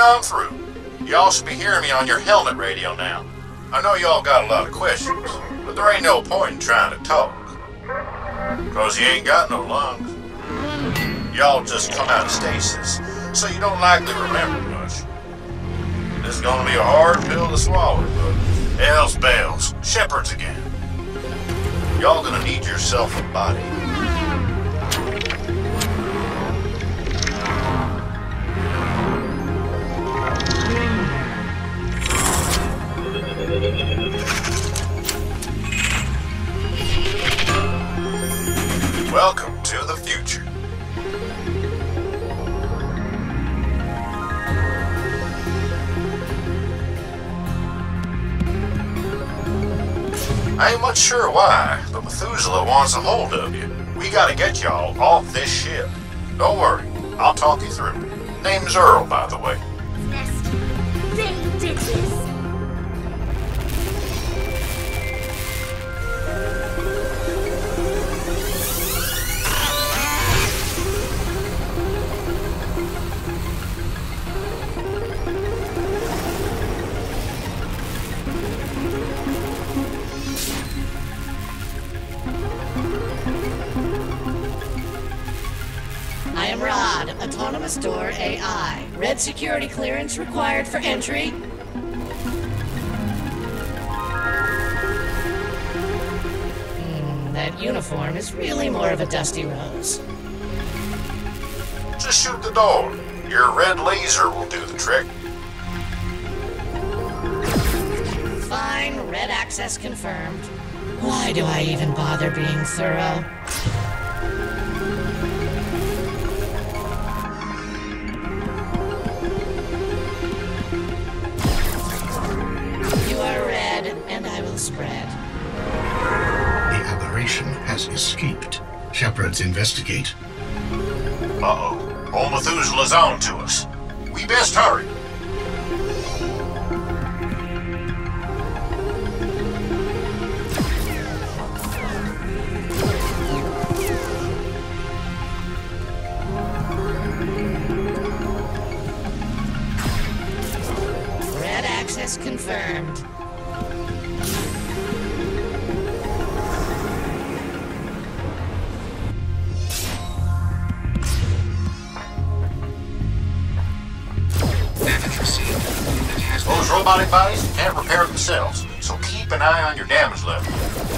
on through. Y'all should be hearing me on your helmet radio now. I know y'all got a lot of questions, but there ain't no point in trying to talk. 'Cause you ain't got no lungs. Y'all just come out of stasis, so you don't likely remember much. This is gonna be a hard pill to swallow, but hell's bells, shepherds again. Y'all gonna need yourself a body. Welcome to the future. I ain't much sure why, but Methuselah wants a hold of you. We gotta get y'all off this ship. Don't worry, I'll talk you through. Name's Earl, by the way. Nasty. They did this. Autonomous door AI. Red security clearance required for entry. That uniform is really more of a dusty rose. Just shoot the door. Your red laser will do the trick. Fine, red access confirmed. Why do I even bother being thorough? Spread. The aberration has escaped. Shepherds investigate. Uh-oh. Old Methuselah's on to us. We best hurry. Red access confirmed. Those robotic bodies can't repair themselves, so keep an eye on your damage level.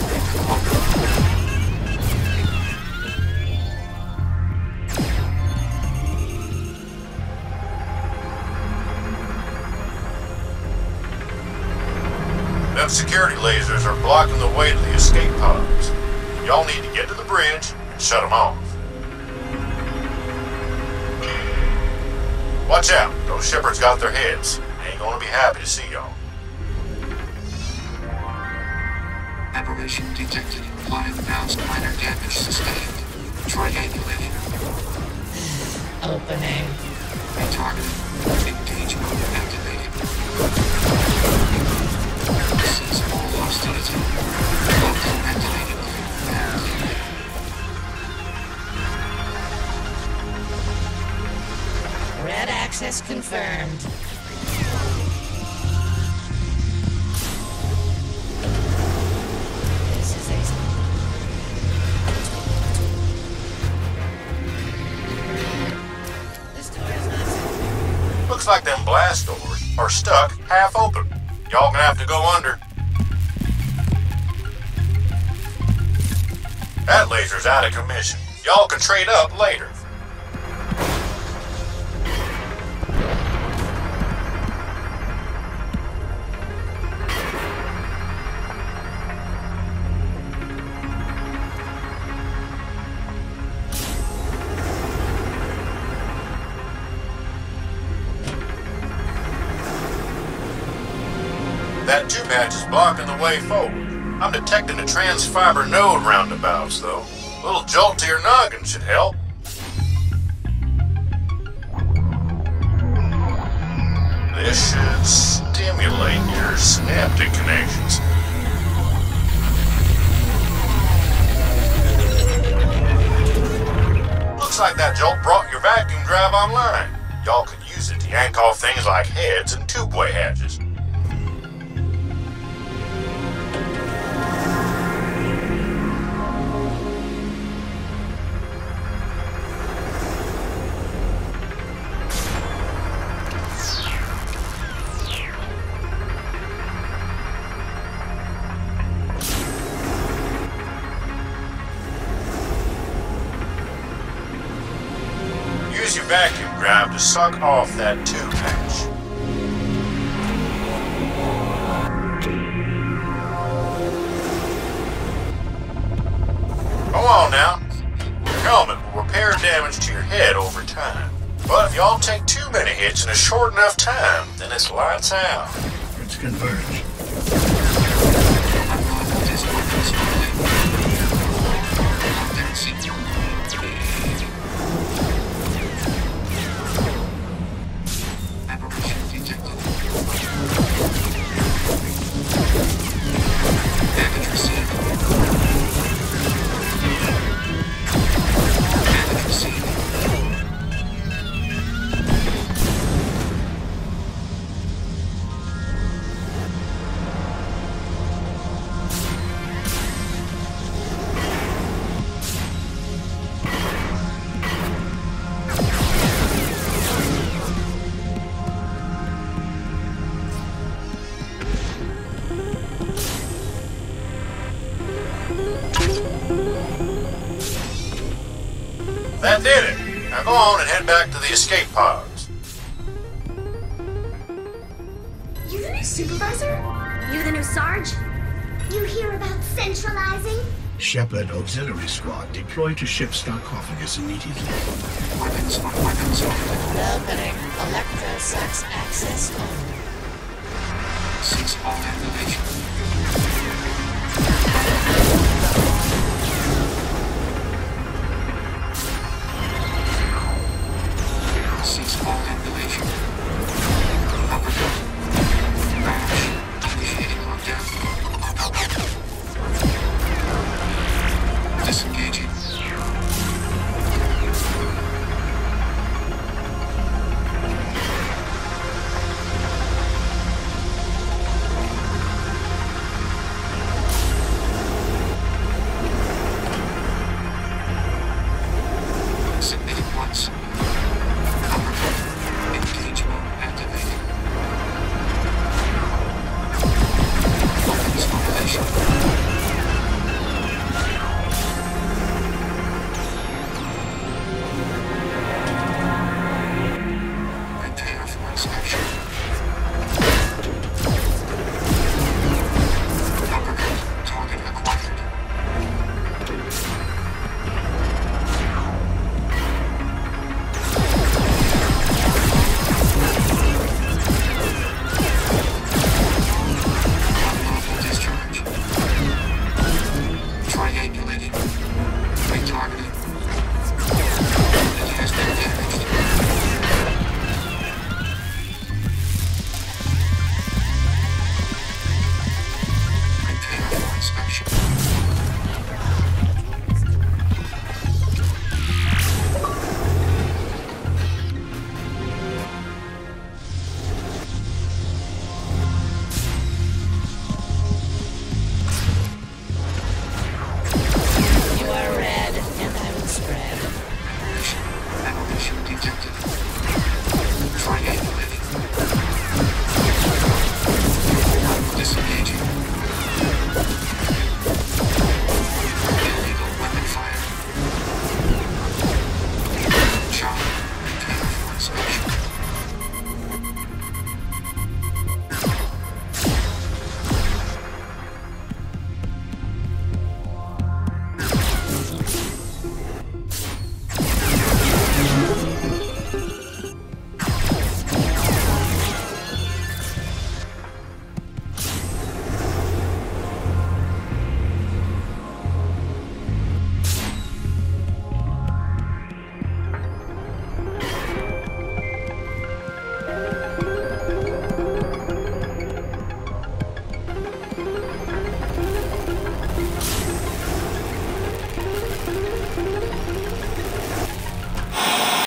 Them security lasers are blocking the way to the escape pods. Y'all need to get to the bridge and shut them off. Watch out, those shepherds got their heads. They ain't gonna be happy to see y'all. Aberration detected. Flying announced minor damage sustained. Triangulating. Opening. Retargeting. Engage mode activated. Cease all hostility. Lockdown activated. Red access confirmed. This is a... This door is not... Looks like them blast doors are stuck half open. Y'all gonna have to go under. That laser's out of commission. Y'all can trade up later. That two-patch is blocking the way forward. I'm detecting a transfiber node roundabouts, though. A little jolt to your noggin should help. This should stimulate your synaptic connections. Looks like that jolt brought your vacuum drive online. Y'all could use it to yank off things like heads and tubeway hatches. Use your vacuum grab to suck off that tube hatch. Go on now. Your helmet will repair damage to your head over time. But if y'all take too many hits in a short enough time, then it's lights out. Let's converge. That did it. Now go on and head back to the escape pods. You the new supervisor? You the new Sarge? You hear about centralizing? Shepard Auxiliary Squad deploy to ship sarcophagus immediately. Weapons on weapons on. Opening electrosex access only. Cease all activation.